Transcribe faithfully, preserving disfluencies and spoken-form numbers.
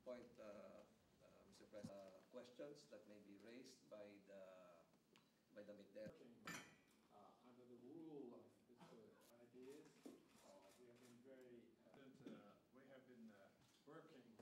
point, uh, uh, Mister President, uh, questions that may be raised by the by the Midter. Uh, under the rule of Mister Ideas, uh, we have been very uh, uh, we have been uh, working